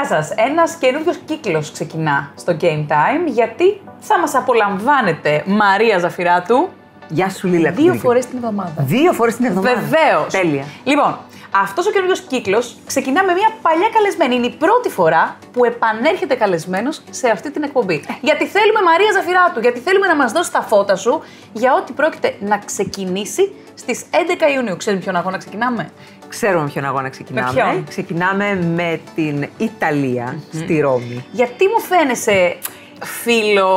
σας. Ένας καινούριος κύκλος ξεκινά στο Game Time, γιατί θα μας απολαμβάνετε Μαρία Ζαφυράτου. Γεια σου, Λίλα. 2 φορές την εβδομάδα. 2 φορές την εβδομάδα. Βεβαίως. Τέλεια. Λοιπόν, αυτός ο καινούριος κύκλος ξεκινά με μια παλιά καλεσμένη. Είναι η πρώτη φορά που επανέρχεται καλεσμένος σε αυτή την εκπομπή. Γιατί θέλουμε Μαρία Ζαφυράτου, γιατί θέλουμε να μας δώσει τα φώτα σου για ό,τι πρόκειται να ξεκινήσει στις 11 Ιουνίου. Ξέρετε ποιον αγώνα ξεκινάμε? Ξέρουμε ποιον αγώνα ξεκινάμε. Με ποιον? Ξεκινάμε με την Ιταλία στη Ρώμη. Γιατί μου φαίνεσαι φίλο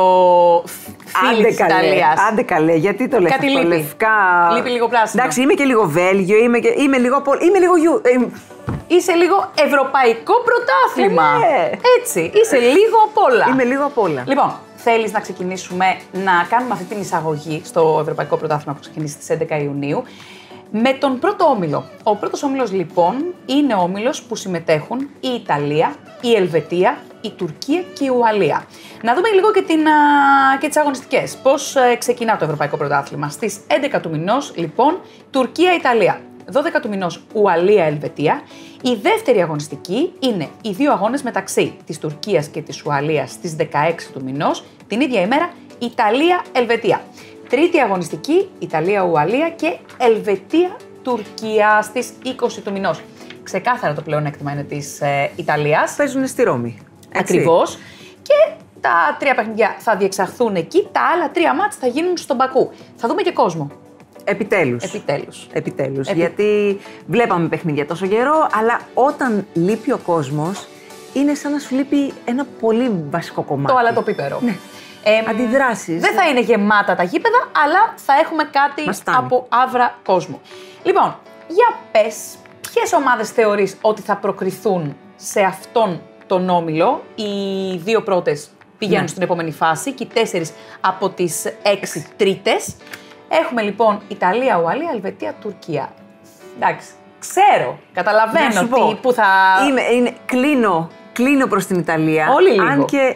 της Ιταλίας? Άντε καλέ, γιατί το λες Κάτι αυτό, λείπει. λευκά. Λείπει λίγο πράσινο. Εντάξει, είμαι και λίγο Βέλγιο, είμαι λίγο Είσαι λίγο ευρωπαϊκό πρωτάθλημα. Ναι. Έτσι, είσαι λίγο απ' όλα. Είμαι λίγο απ' όλα. Λοιπόν, θέλεις να ξεκινήσουμε να κάνουμε αυτή την εισαγωγή στο Ευρωπαϊκό Πρωτάθλημα που ξεκινήσει στις 11 Ιουνίου με τον πρώτο όμιλο. Ο πρώτος όμιλος λοιπόν είναι ο όμιλος που συμμετέχουν η Ιταλία, η Ελβετία, η Τουρκία και η Ουαλία. Να δούμε λίγο και τις αγωνιστικές. Πώς ξεκινά το Ευρωπαϊκό Πρωτάθλημα. Στις 11 του μηνός λοιπόν Τουρκία-Ιταλία. 12 του μηνός Ουαλία-Ελβετία. Η δεύτερη αγωνιστική είναι οι 2 αγώνες μεταξύ της Τουρκίας και της Ουαλίας στις 16 του μηνός, την ίδια ημέρα Ιταλία-Ελβετία. Τρίτη αγωνιστική Ιταλία-Ουαλία και Ελβετία-Τουρκία στις 20 του μηνός. Ξεκάθαρα το πλεονέκτημα είναι της Ιταλίας. Παίζουν στη Ρώμη. Ακριβώς. Και τα 3 παιχνίδια θα διεξαχθούν εκεί, τα άλλα 3 μάτς θα γίνουν στον Μπακού. Θα δούμε και κόσμο. Επιτέλους. Γιατί βλέπαμε παιχνίδια τόσο καιρό, αλλά όταν λείπει ο κόσμος, είναι σαν να σου λείπει ένα πολύ βασικό κομμάτι. Το αλατοπίπερο. Ναι. Αντιδράσεις. Δεν θα είναι γεμάτα τα γήπεδα, αλλά θα έχουμε κάτι από άβρα κόσμο. Λοιπόν, για πες, ποιες ομάδες θεωρείς ότι θα προκριθούν σε αυτόν τον όμιλο? Οι 2 πρώτες πηγαίνουν στην επόμενη φάση και οι 4 από τις 6 τρίτες. Έχουμε λοιπόν Ιταλία, Ουαλία, Ελβετία, Τουρκία. Εντάξει, ξέρω, καταλαβαίνω που θα... Κλείνω προς την Ιταλία. Όλοι λίγο.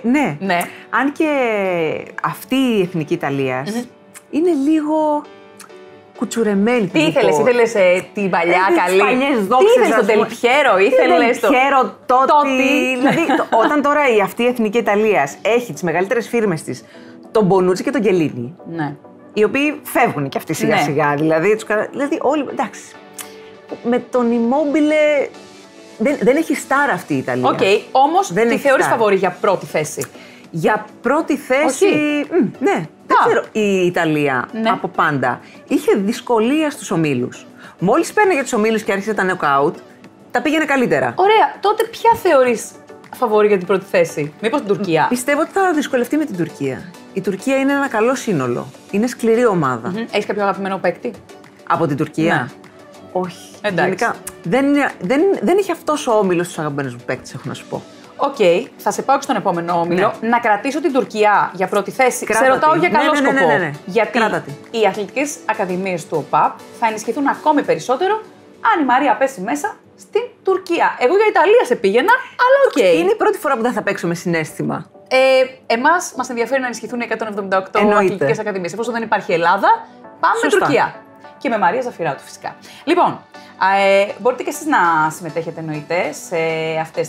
Αν και αυτή η εθνική Ιταλίας είναι λίγο κουτσουρεμένη. Τι ήθελες την παλιά καλή? Τι ήθελες, τον Τελπιέρο, ήθελες το... Τότι. Δηλαδή, όταν τώρα αυτή η εθνική Ιταλίας έχει τις μεγαλύτερες φίρμες της, τον Μπονούτσι και τον Γκελίνι, οι οποίοι φεύγουν και αυτοί σιγά σιγά, δηλαδή όλοι, εντάξει, με τον Immobile δεν έχει στάρα αυτή η Ιταλία. Οκ, όμως τη θεωρείς φαβορί για πρώτη θέση? Για πρώτη θέση, ναι. Δεν ξέρω, η Ιταλία από πάντα είχε δυσκολία στους ομίλους. Μόλις παίρναγε τους ομίλους και άρχισε τα νοκάουτ, τα πήγαινε καλύτερα. Ωραία, τότε ποια θεωρείς φαβορί για την πρώτη θέση? Μήπως την Τουρκία? Πιστεύω ότι θα δυσκολευτεί με την Τουρκία. Η Τουρκία είναι ένα καλό σύνολο. Είναι σκληρή ομάδα. Έχεις κάποιο αγαπημένο παίκτη από την Τουρκία? Ναι. Όχι. Γενικά, δεν έχει αυτός ο όμιλος τους αγαπημένους μου παίκτες, έχω να σου πω. Οκ, θα σε πάω και στον επόμενο όμιλο. Να κρατήσω την Τουρκία για πρώτη θέση. Σε ρωτάω για καλό σκοπό. Γιατί οι αθλητικές ακαδημίες του ΟΠΑΠ θα ενισχυθούν ακόμη περισσότερο αν η Μαρία πέσει μέσα στην Τουρκία. Εγώ για Ιταλία σε πήγαινα, αλλά οκ. Είναι η πρώτη φορά που δεν θα παίξω με συναίσθημα. Εμάς μας ενδιαφέρει να ενισχυθούν οι 178 αθλητικές ακαδημίες. Εφόσον δεν υπάρχει Ελλάδα, πάμε με Τουρκία. Και με Μαρία Ζαφυράτου φυσικά. Λοιπόν, μπορείτε και εσείς να συμμετέχετε εννοείται σε αυτές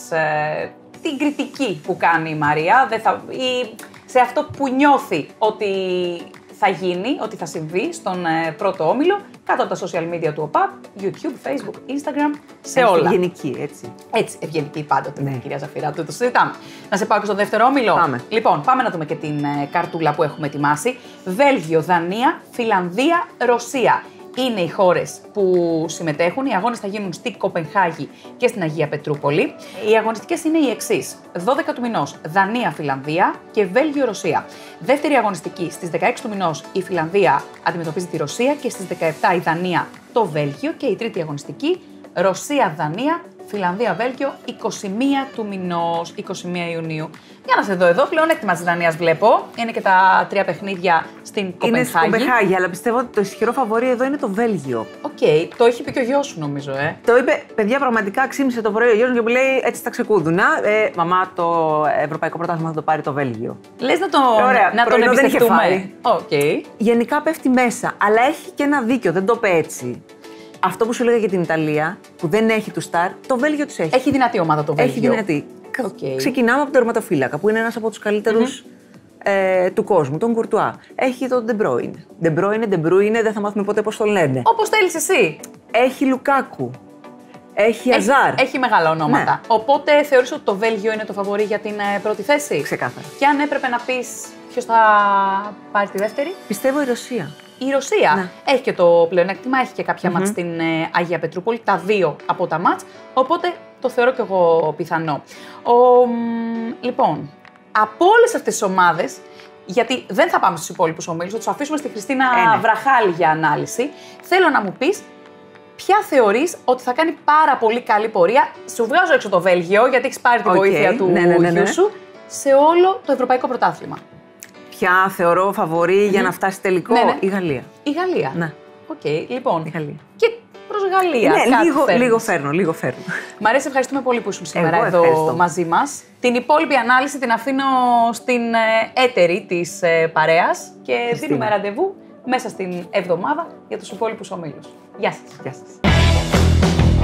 την κριτική που κάνει η Μαρία ή σε αυτό που νιώθει ότι θα γίνει, ότι θα συμβεί στον πρώτο όμιλο κάτω από τα social media του ΟΠΑΠ, YouTube, Facebook, Instagram, σε όλα. Ευγενική, έτσι. Έτσι, ευγενική πάντοτε, κυρία Ζαφυράτου, το συζητάμε. Να σε πάω και στο δεύτερο όμιλο. Πάμε. Λοιπόν, πάμε να δούμε και την καρτούλα που έχουμε ετοιμάσει. Βέλγιο, Δανία, Φιλανδία, Ρωσία. Είναι οι χώρες που συμμετέχουν. Οι αγώνες θα γίνουν στη Κοπενχάγη και στην Αγία Πετρούπολη. Οι αγωνιστικές είναι οι εξής. 12 του μηνός Δανία-Φιλανδία και Βέλγιο-Ρωσία. Δεύτερη αγωνιστική στις 16 του μηνός η Φιλανδία αντιμετωπίζει τη Ρωσία και στις 17 η Δανία το Βέλγιο και η τρίτη αγωνιστική Ρωσία-Δανία, Φιλανδία-Βέλγιο 21 του μηνός, 21 Ιουνίου. Για να σε δω εδώ, πλεονέκτημα της Δανίας βλέπω. Είναι και τα 3 παιχνίδια στην Κοπενχάγη. Είναι στην Κοπενχάγη, αλλά πιστεύω ότι το ισχυρό φαβορί εδώ είναι το Βέλγιο. Οκ, το έχει πει και ο γιος σου νομίζω, Το είπε, παιδιά, πραγματικά ξύπνησε το πρωί ο γιος μου και μου λέει έτσι τα ξεκούδουνα. Μαμά, το Ευρωπαϊκό Πρωτάθλημα θα το πάρει το Βέλγιο. Λες να τον εμπιστευτούμε. Γενικά πέφτει μέσα, αλλά έχει και ένα δίκιο, δεν το είπε έτσι. Αυτό που σου έλεγα για την Ιταλία, που δεν έχει του Σταρ, το Βέλγιο τους έχει. Έχει δυνατή ομάδα το Βέλγιο. Έχει δυνατή. Ξεκινάμε από τον τερματοφύλακα, που είναι ένας από τους καλύτερους του κόσμου, τον Κουρτουά. Έχει τον De Bruyne, δεν θα μάθουμε ποτέ πώς τον λένε. Όπως θέλεις εσύ. Έχει Λουκάκου. Έχει Αζάρ. Έχει μεγάλα ονόματα. Ναι. Οπότε θεωρείς ότι το Βέλγιο είναι το φαβορί για την πρώτη θέση. Ξεκάθαρα. Και αν έπρεπε να πεις ποιος θα πάρει τη δεύτερη. Πιστεύω η Ρωσία. Η Ρωσία ναι. έχει και το πλεονέκτημα, έχει και κάποια μάτς στην Αγία Πετρούπολη, τα 2 από τα μάτς, οπότε το θεωρώ κι εγώ πιθανό. Λοιπόν, από όλες αυτές τις ομάδες, γιατί δεν θα πάμε στους υπόλοιπους ομίλους, θα τους αφήσουμε στη Χριστίνα Βραχάλη για ανάλυση, θέλω να μου πεις ποια θεωρείς ότι θα κάνει πάρα πολύ καλή πορεία, σου βγάζω έξω το Βέλγιο, γιατί έχεις πάρει τη βοήθεια του γιου σου, σε όλο το ευρωπαϊκό πρωτάθλημα. Ποια θεωρώ φαβορί για να φτάσει τελικό, η Γαλλία. Η Γαλλία. Ναι. Λοιπόν. Η Γαλλία. Και προς Γαλλία. Ναι, λίγο φέρνω. Μ' αρέσει, ευχαριστούμε πολύ που ήσουν σήμερα εδώ μαζί μας. Την υπόλοιπη ανάλυση την αφήνω στην έτερη της παρέας και δίνουμε ραντεβού μέσα στην εβδομάδα για τους υπόλοιπους ομίλους. Γεια σας.